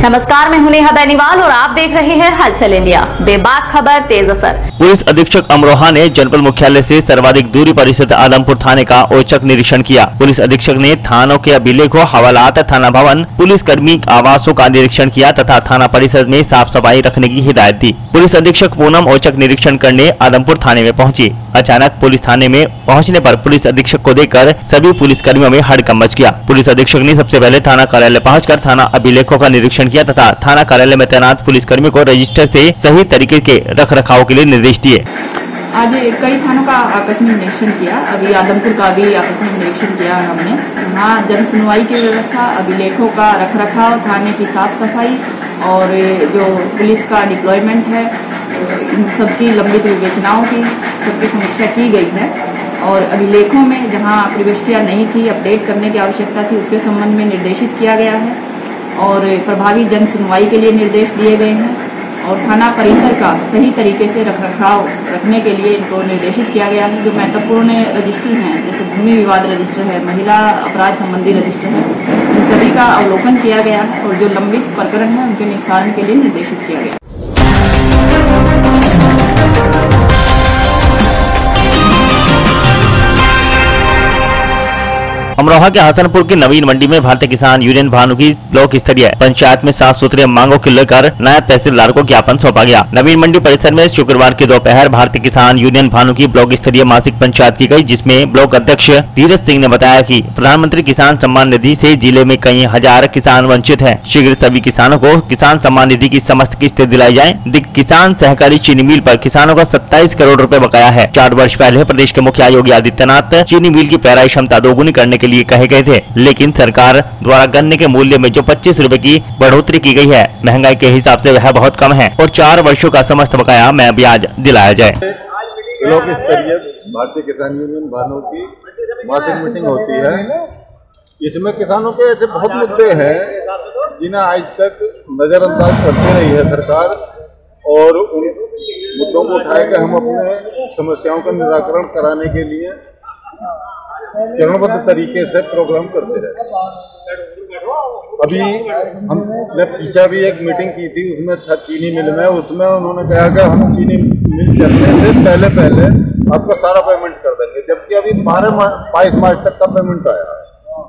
नमस्कार, मैं हूं नेहा बेनीवाल और आप देख रहे हैं हलचल इंडिया। बेबाक खबर, तेज असर। पुलिस अधीक्षक अमरोहा ने जनपद मुख्यालय से सर्वाधिक दूरी पर स्थित आदमपुर थाने का औचक निरीक्षण किया। पुलिस अधीक्षक ने थानों के अभिलेखों, हवालात, थाना भवन, पुलिस कर्मी आवासों का निरीक्षण किया तथा थाना परिसर में साफ सफाई रखने की हिदायत दी। पुलिस अधीक्षक पूनम औचक निरीक्षण करने आदमपुर थाने में पहुंची। अचानक पुलिस थाने में पहुंचने पर पुलिस अधीक्षक को देखकर सभी पुलिस कर्मियों में हड़कंप मच गया। पुलिस अधीक्षक ने सबसे पहले थाना कार्यालय पहुंचकर थाना अभिलेखों का निरीक्षण किया तथा थाना कार्यालय में तैनात पुलिस कर्मियों को रजिस्टर से सही तरीके के रखरखाव के लिए निर्देश दिए। आज कई थानों का आकस्मिक निरीक्षण किया। अभी आदमपुर का भी आकस्मिक निरीक्षण किया हमने। यहाँ जन सुनवाई की व्यवस्था, अभिलेखों का रखरखाव, थाने की साफ सफाई और जो पुलिस का डिप्लॉयमेंट है, इन सबकी लंबित विवेचनाओं की सबकी समीक्षा की गई है। और अभिलेखों में जहाँ प्रविष्टियाँ नहीं थी, अपडेट करने की आवश्यकता थी, उसके संबंध में निर्देशित किया गया है और प्रभावी जन सुनवाई के लिए निर्देश दिए गए हैं। और थाना परिसर का सही तरीके से रखरखाव रखने के लिए इनको निर्देशित किया गया है। जो महत्वपूर्ण रजिस्टर हैं, जैसे भूमि विवाद रजिस्टर है, महिला अपराध संबंधी रजिस्टर है, इन सभी का अवलोकन किया गया है और जो लंबित प्रकरण है उनके निस्तारण के लिए निर्देशित किया गया। अमरोहा के हसनपुर की नवीन मंडी में भारतीय किसान यूनियन भानु की ब्लॉक स्तरीय पंचायत में साफ सुथरे मांगों को लेकर नायब तहसीलदार को ज्ञापन सौंपा गया। नवीन मंडी परिसर में शुक्रवार की दोपहर भारतीय किसान यूनियन भानु की ब्लॉक स्तरीय मासिक पंचायत की गई, जिसमें ब्लॉक अध्यक्ष धीरज सिंह ने बताया कि प्रधानमंत्री किसान सम्मान निधि से जिले में कई हजार किसान वंचित हैं। शीघ्र सभी किसानों को किसान सम्मान निधि की समस्त किस्तें दिलाई जाए। किसान सहकारी चीनी मिल पर किसानों को 27 करोड़ रुपए बकाया है। 4 वर्ष पहले प्रदेश के मुखिया योगी आदित्यनाथ चीनी मिल की पेराई क्षमता दोगुनी करने के लिए कहे गए थे, लेकिन सरकार द्वारा गन्ने के मूल्य में जो 25 रुपए की बढ़ोतरी की गई है, महंगाई के हिसाब से वह बहुत कम है और 4 वर्षों का समस्त बकाया में ब्याज दिलाया जाए। ब्लॉक स्तरीय भारतीय किसान यूनियन भानु की मासिक मीटिंग होती है। इसमें किसानों के ऐसे बहुत मुद्दे हैं जिन्हें आज तक नजरअंदाज करती रही है सरकार, और उन मुद्दों को उठाकर हम अपने समस्याओं का निराकरण कराने के लिए चरणबद्ध तरीके से प्रोग्राम करते रहे। अभी हमने पीछे भी एक मीटिंग की थी, उसमें था चीनी मिल में। उसमें उन्होंने कहा कि हम चीनी मिल चलने से पहले आपका सारा पेमेंट कर देंगे, जबकि अभी 22 मार्च तक का पेमेंट आया है।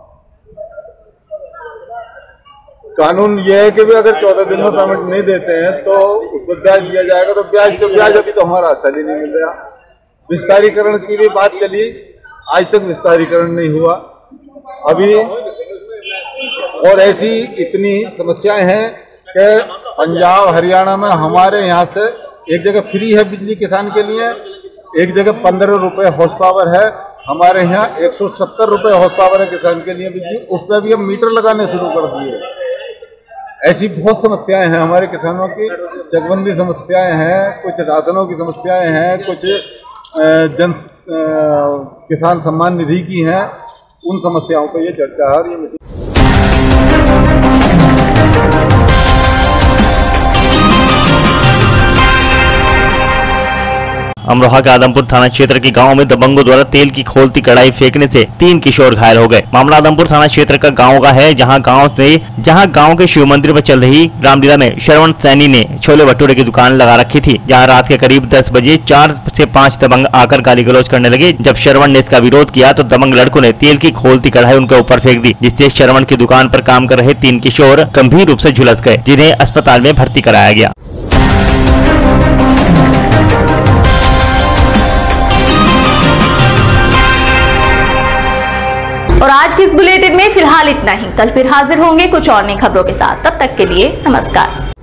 कानून यह है कि भी अगर 14 दिन में पेमेंट नहीं देते हैं तो उसको ब्याज दिया जाएगा। तो ब्याज अभी तो हमारा असल ही नहीं मिल रहा। विस्तारीकरण की भी बात चली, आज तक विस्तारीकरण नहीं हुआ अभी। और ऐसी इतनी समस्याएं हैं कि पंजाब हरियाणा में हमारे यहाँ से एक जगह फ्री है बिजली किसान के लिए, एक जगह 15 रुपए हॉर्स पावर है। हमारे यहाँ 170 रुपए हॉर्स पावर है किसान के लिए बिजली, उस पर भी हम मीटर लगाने शुरू कर दिए। ऐसी बहुत समस्याएं हैं हमारे किसानों की। चकबंदी समस्याएं हैं, कुछ राशनों की समस्याएं हैं, कुछ किसान सम्मान निधि की हैं। उन समस्याओं पर ये चर्चा है। ये अमरोहा के आदमपुर थाना क्षेत्र के गांव में दबंगों द्वारा तेल की खोलती कढ़ाई फेंकने से 3 किशोर घायल हो गए। मामला आदमपुर थाना क्षेत्र का गांव का है, जहां गांव के शिव मंदिर पर चल रही रामलीला में श्रवण सैनी ने छोले भटूरे की दुकान लगा रखी थी। जहां रात के करीब 10 बजे 4 से 5 दबंग आकर गाली गलौज करने लगे। जब श्रवण ने इसका विरोध किया तो दबंग लड़कों ने तेल की खोलती कढ़ाई उनके ऊपर फेंक दी, जिससे श्रवण की दुकान पर काम कर रहे 3 किशोर गंभीर रूप से झुलस गए, जिन्हें अस्पताल में भर्ती कराया गया। और आज की इस बुलेटिन में फिलहाल इतना ही। कल फिर हाजिर होंगे कुछ और नई खबरों के साथ। तब तक के लिए नमस्कार।